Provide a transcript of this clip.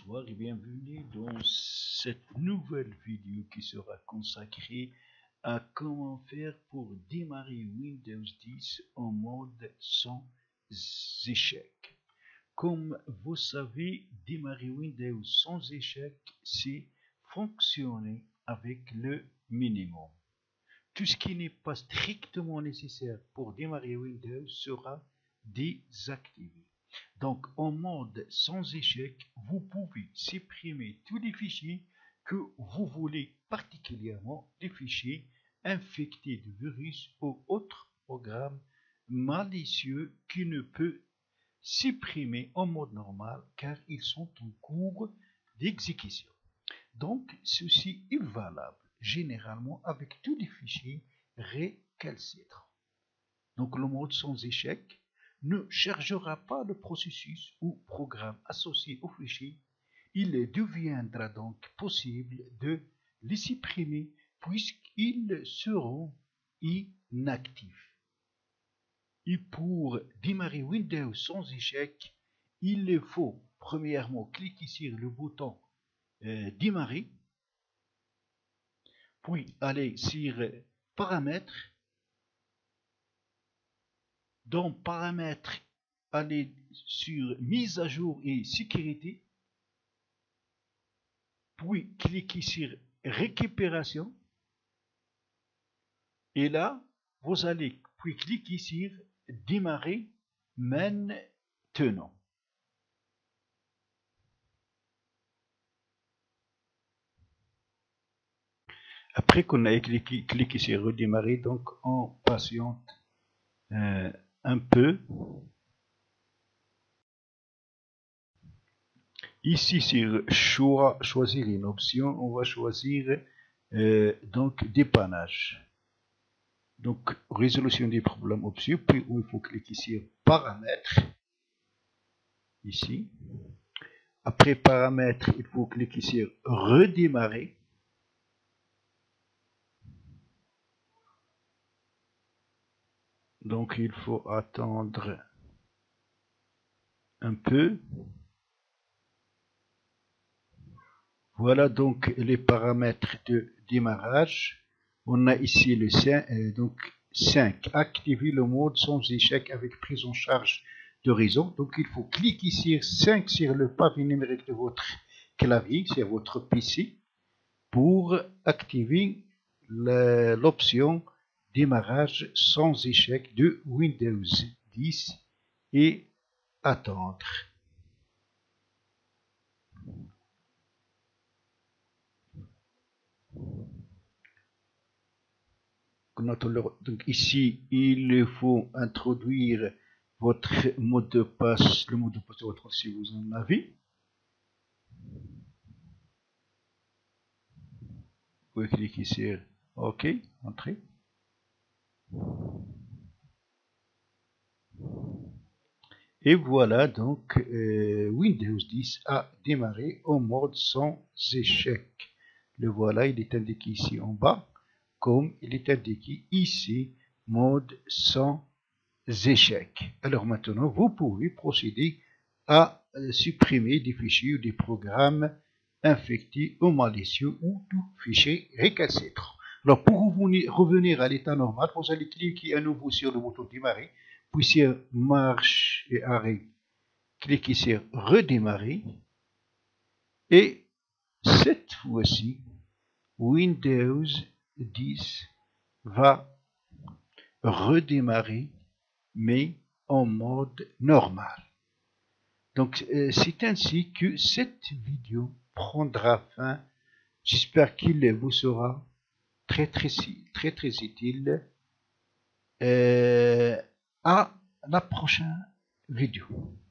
Bonsoir et bienvenue dans cette nouvelle vidéo qui sera consacrée à comment faire pour démarrer Windows 10 en mode sans échec. Comme vous savez, démarrer Windows sans échec, c'est fonctionner avec le minimum. Tout ce qui n'est pas strictement nécessaire pour démarrer Windows sera désactivé. Donc, en mode sans échec, vous pouvez supprimer tous les fichiers que vous voulez, particulièrement les fichiers infectés de virus ou autres programmes malicieux qui ne peuvent supprimer en mode normal car ils sont en cours d'exécution. Donc, ceci est valable généralement avec tous les fichiers récalcitrants. Donc, le mode sans échec ne chargera pas le processus ou programme associé au fichier. Il deviendra donc possible de les supprimer puisqu'ils seront inactifs. Et pour démarrer Windows sans échec, il faut premièrement cliquer sur le bouton démarrer, puis aller sur paramètres. Dans paramètres, aller sur mise à jour et sécurité, puis cliquez sur récupération, et là vous allez puis cliquer sur démarrer maintenant. Après qu'on ait cliqué sur redémarrer, donc on patiente un peu. Ici sur choisir une option, on va choisir donc dépannage. Donc résolution des problèmes option, puis il faut cliquer sur paramètres ici. Après paramètres, il faut cliquer sur redémarrer. Donc il faut attendre un peu. Voilà donc les paramètres de démarrage. On a ici le 5. Activer le mode sans échec avec prise en charge de réseau. Donc il faut cliquer sur 5 sur le pavé numérique de votre clavier, sur votre PC, pour activer l'option démarrage sans échec de Windows 10 et attendre. Donc ici, il faut introduire votre mot de passe, le mot de passe de votre si vous en avez. Vous pouvez cliquer sur OK, entrée. Et voilà donc Windows 10 a démarré en mode sans échec. Le voilà, il est indiqué ici en bas, comme il est indiqué ici, mode sans échec. Alors maintenant, vous pouvez procéder à supprimer des fichiers ou des programmes infectés ou malicieux ou tout fichier récalcitrant. Alors pour revenir à l'état normal, vous allez cliquer à nouveau sur le bouton démarrer, puis sur marche et arrêt, cliquez sur redémarrer, et cette fois-ci, Windows 10 va redémarrer, mais en mode normal. Donc c'est ainsi que cette vidéo prendra fin. J'espère qu'il vous sera très utile. À la prochaine vidéo.